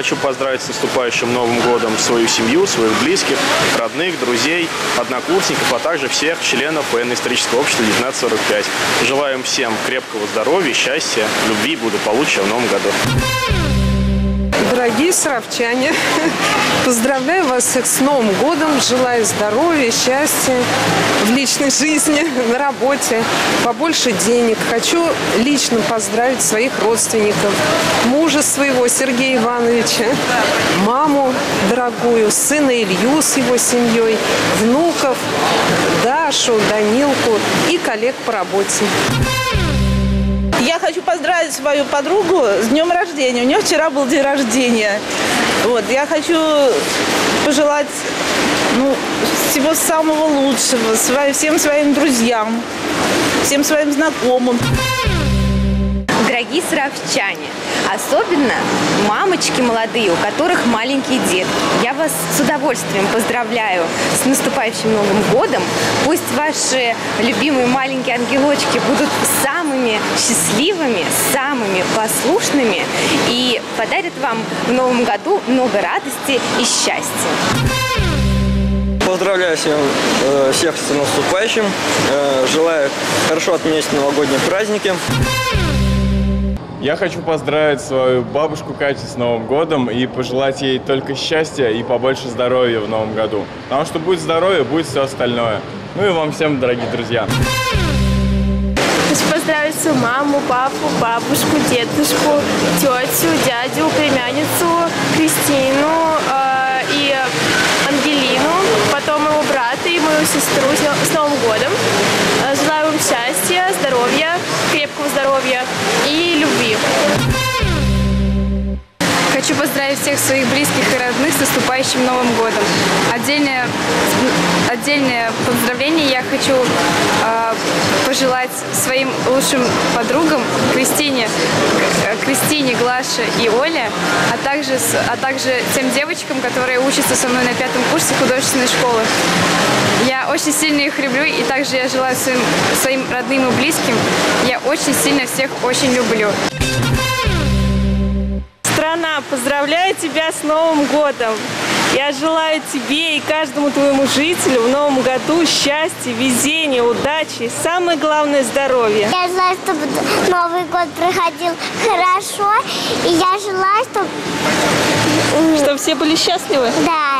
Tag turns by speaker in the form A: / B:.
A: хочу поздравить с наступающим Новым годом свою семью, своих близких, родных, друзей, однокурсников, а также всех членов военно-исторического общества 1945. Желаем всем крепкого здоровья, счастья, любви и благополучия в Новом году.
B: Дорогие саровчане, поздравляю вас всех с Новым годом, желаю здоровья, счастья в личной жизни, на работе, побольше денег. Хочу лично поздравить своих родственников, мужа своего Сергея Ивановича, маму дорогую, сына Илью с его семьей, внуков, Дашу, Данилку и коллег по работе.
C: Я хочу поздравить свою подругу с днем рождения. У нее вчера был день рождения. Вот, я хочу пожелать всего самого лучшего всем своим друзьям, всем своим знакомым.
D: Дорогие саровчане, особенно мамочки молодые, у которых маленькие детки, я вас с удовольствием поздравляю с наступающим Новым годом. Пусть ваши любимые маленькие ангелочки будут самыми счастливыми, самыми послушными и подарят вам в Новом году много радости и счастья.
E: Поздравляю всех с наступающим. Желаю хорошо отметить новогодние праздники.
F: Я хочу поздравить свою бабушку Катю с Новым годом и пожелать ей только счастья и побольше здоровья в Новом году. Потому что будет здоровье, будет все остальное. Ну и вам всем, дорогие друзья.
G: Хочу поздравить свою маму, папу, бабушку, дедушку, тетю, дядю, племянницу, Кристину и Ангелину, потом моего брата и мою сестру с Новым годом. Желаю вам счастья, здоровья, крепкого здоровья и любви.
H: Хочу поздравить всех своих близких и родных с наступающим Новым годом. Отдельное поздравление я хочу пожелать своим лучшим подругам Кристине, Глаше и Оле, а также тем девочкам, которые учатся со мной на 5-м курсе художественной школы. Я очень сильно их люблю, и также я желаю своим родным и близким. Я очень сильно всех очень люблю.
G: Страна, поздравляю тебя с Новым годом! Я желаю тебе и каждому твоему жителю в Новом году счастья, везения, удачи и самое главное – здоровья.
I: Я желаю, чтобы Новый год проходил хорошо, и я желаю, чтобы
G: все были счастливы?
I: Да.